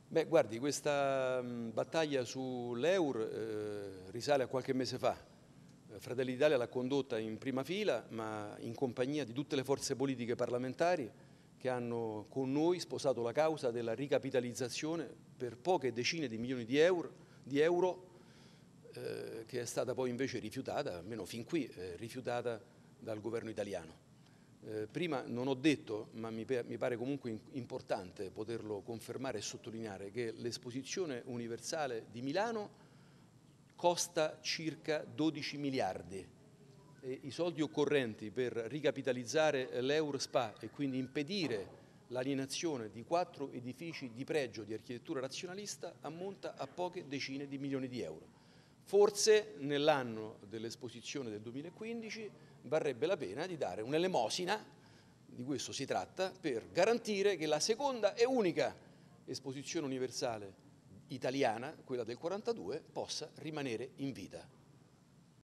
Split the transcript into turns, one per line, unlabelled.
Beh, guardi, questa battaglia sull'EUR risale a qualche mese fa. Fratelli d'Italia l'ha condotta in prima fila, ma in compagnia di tutte le forze politiche parlamentari che hanno con noi sposato la causa della ricapitalizzazione per poche decine di milioni di euro, che è stata poi invece rifiutata, almeno fin qui, rifiutata dal governo italiano. Prima non ho detto, ma mi pare comunque importante poterlo confermare e sottolineare, che l'Esposizione Universale di Milano costa circa 12 miliardi e i soldi occorrenti per ricapitalizzare l'Eur Spa e quindi impedire l'alienazione di 4 edifici di pregio di architettura razionalista ammonta a poche decine di milioni di euro. Forse nell'anno dell'esposizione del 2015 varrebbe la pena di dare un'elemosina, di questo si tratta, per garantire che la seconda e unica esposizione universale italiana, quella del 42, possa rimanere in vita.